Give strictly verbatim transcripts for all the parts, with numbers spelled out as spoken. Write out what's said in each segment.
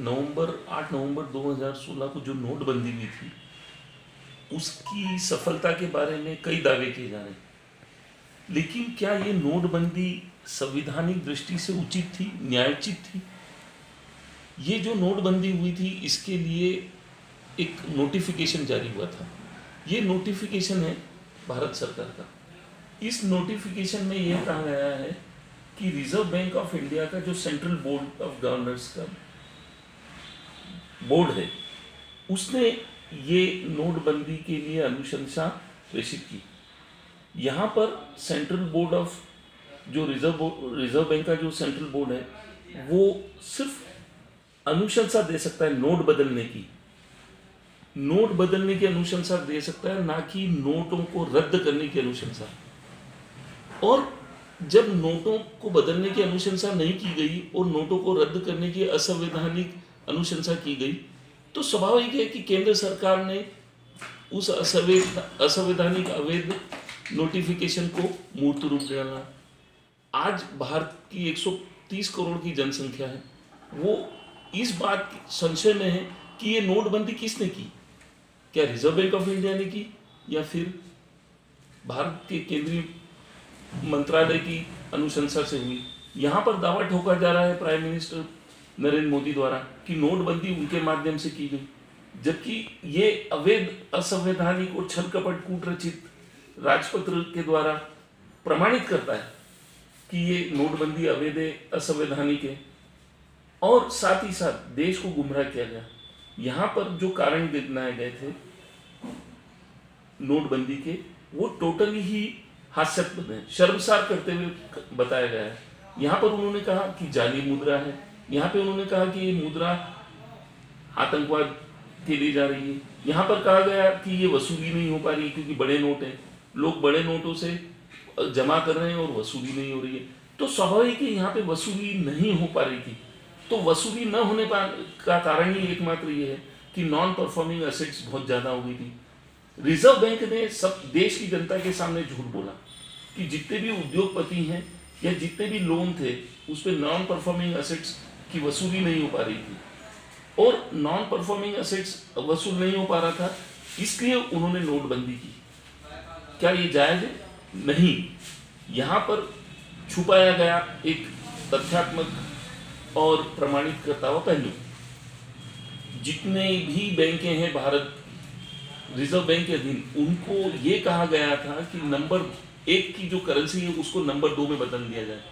नवंबर आठ नवंबर दो हज़ार सोलह को जो नोटबंदी हुई थी उसकी सफलता के बारे में कई दावे किए जा रहे हैं, लेकिन क्या ये नोटबंदी संवैधानिक दृष्टि से उचित थी, न्यायोचित थी? ये जो नोटबंदी हुई थी इसके लिए एक नोटिफिकेशन जारी हुआ था। ये नोटिफिकेशन है भारत सरकार का। इस नोटिफिकेशन में यह कहा गया है कि रिजर्व बैंक ऑफ इंडिया का जो सेंट्रल बोर्ड ऑफ गवर्नर्स का बोर्ड है उसने ये नोटबंदी के लिए अनुशंसा प्रेषित की। यहाँ पर सेंट्रल बोर्ड ऑफ जो रिजर्व रिजर्व बैंक का जो सेंट्रल बोर्ड है वो सिर्फ अनुशंसा दे सकता है नोट बदलने की, नोट बदलने की अनुशंसा दे सकता है, ना कि नोटों को रद्द करने की अनुशंसा। और जब नोटों को बदलने की अनुशंसा नहीं की गई और नोटों को रद्द करने की असंवैधानिक अनुशंसा की गई तो स्वाभाविक है कि केंद्र सरकार ने उस असंवैधानिक अवैध नोटिफिकेशन को मूर्त रूप डाला। आज भारत की एक सौ तीस करोड़ की जनसंख्या है, वो इस बात की संशय में है कि ये नोटबंदी किसने की, क्या रिजर्व बैंक ऑफ इंडिया ने की या फिर भारत के केंद्रीय मंत्रालय की अनुशंसा से हुई। यहाँ पर दावा ठोका जा रहा है प्राइम मिनिस्टर नरेंद्र मोदी द्वारा कि नोटबंदी उनके माध्यम से की गई, जबकि ये अवैध, असंवैधानिक और छल कपट कूटरचित राजपत्र के द्वारा प्रमाणित करता है कि ये नोटबंदी अवैध है, असंवैधानिक है और साथ ही साथ देश को गुमराह किया गया। यहाँ पर जो कारण गिनाए गए थे नोटबंदी के वो टोटली ही हास्यास्पद है, शर्मसार करते हुए बताया गया है। यहाँ पर उन्होंने कहा कि जाली मुद्रा है, यहाँ पे उन्होंने कहा कि ये मुद्रा आतंकवाद के लिए जा रही है। यहाँ पर कहा गया कि ये वसूली नहीं हो पा रही क्योंकि बड़े नोट हैं, लोग बड़े नोटों से जमा कर रहे हैं और वसूली नहीं हो रही है। तो स्वाभाविक है यहाँ पे वसूली नहीं हो पा रही थी। तो वसूली न होने का कारण ही एकमात्र ये है कि नॉन परफॉर्मिंग एसेट्स बहुत ज़्यादा हो गई थी। रिजर्व बैंक ने सब देश की जनता के सामने झूठ बोला कि जितने भी उद्योगपति हैं या जितने भी लोन थे उस पर नॉन परफॉर्मिंग एसेट्स की वसूली नहीं हो पा रही थी और नॉन परफॉर्मिंग एसेट्स वसूल नहीं हो पा रहा था, इसलिए उन्होंने नोटबंदी की। क्या ये जायज़ है? नहीं। यहाँ पर छुपाया गया एक तथ्यात्मक और प्रमाणित करता हुआ पहलू। जितने भी बैंकें हैं भारत रिजर्व बैंक के अधीन, उनको ये कहा गया था कि नंबर एक की जो करेंसी है उसको नंबर दो में बदल दिया जाए।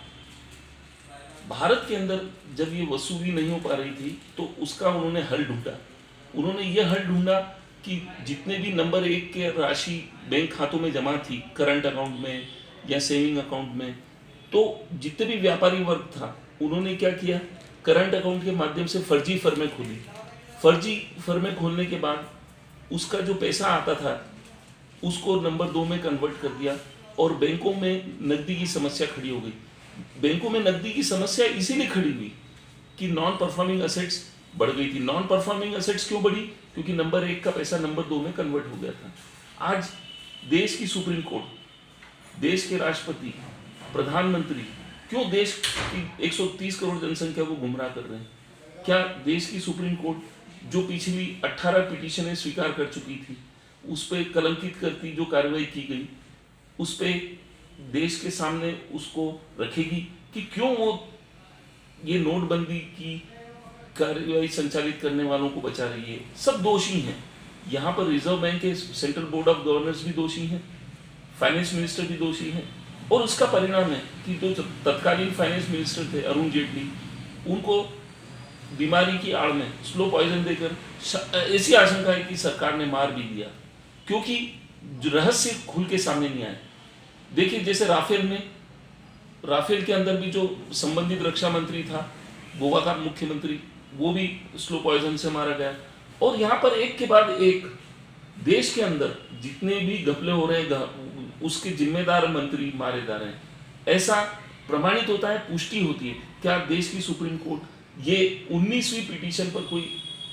भारत के अंदर जब ये वसूली नहीं हो पा रही थी तो उसका उन्होंने हल ढूंढा। उन्होंने ये हल ढूंढा कि जितने भी नंबर एक के राशि बैंक खातों में जमा थी, करंट अकाउंट में या सेविंग अकाउंट में, तो जितने भी व्यापारी वर्ग था उन्होंने क्या किया, करंट अकाउंट के माध्यम से फर्जी फर्में खोली। फर्जी फर्में खोलने के बाद उसका जो पैसा आता था उसको नंबर दो में कन्वर्ट कर दिया और बैंकों में नकदी की समस्या खड़ी हो गई। बैंकों में नकदी की समस्या इसीलिए खड़ी हुई कि नॉन परफॉर्मिंग एसेट्स बढ़ गई थी। नॉन परफॉर्मिंग एसेट्स क्यों बढ़ी? क्योंकि नंबर एक का पैसा नंबर दो में कन्वर्ट हो गया था। आज देश की सुप्रीम कोर्ट, देश के राष्ट्रपति, प्रधानमंत्री क्यों देश की एक सौ तीस करोड़ जनसंख्या को गुमराह कर रहे हैं? क्या देश की सुप्रीम कोर्ट जो पिछली अठारह पिटीशनें स्वीकार कर चुकी थी उस पर कलंकित करती जो कार्रवाई की गई उस पर देश के सामने उसको रखेगी कि क्यों वो ये नोटबंदी की कार्रवाई संचालित करने वालों को बचा रही है? सब दोषी हैं। यहाँ पर रिजर्व बैंक के सेंट्रल बोर्ड ऑफ गवर्नर्स भी दोषी हैं, फाइनेंस मिनिस्टर भी दोषी हैं और उसका परिणाम है कि जो तत्कालीन फाइनेंस मिनिस्टर थे अरुण जेटली, उनको बीमारी की आड़ में स्लो पॉइजन देकर ऐसी आशंका है कि सरकार ने मार भी दिया क्योंकि रहस्य खुल के सामने नहीं आए। देखिए जैसे राफेल में, राफेल के अंदर भी जो संबंधित रक्षा मंत्री था, गोवा का मुख्यमंत्री, वो भी स्लो पॉइजन से मारा गया। और यहाँ पर एक के बाद एक देश के अंदर जितने भी घपले हो रहे हैं उसके जिम्मेदार मंत्री मारे जा रहे हैं। ऐसा प्रमाणित होता है, पुष्टि होती है। क्या देश की सुप्रीम कोर्ट ये उन्नीसवीं पिटीशन पर कोई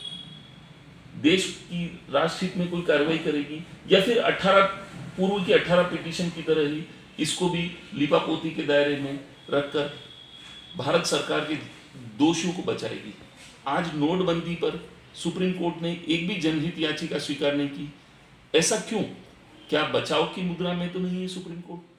देश की राष्ट्रहित में कोई कार्रवाई करेगी या फिर अठारह पूर्व की अठारह पिटीशन की तरह ही इसको भी लिपापोती के दायरे में रखकर भारत सरकार के दोषियों को बचाएगी? आज नोटबंदी पर सुप्रीम कोर्ट ने एक भी जनहित याचिका स्वीकार नहीं की। ऐसा क्यों? क्या बचाव की मुद्रा में तो नहीं है सुप्रीम कोर्ट?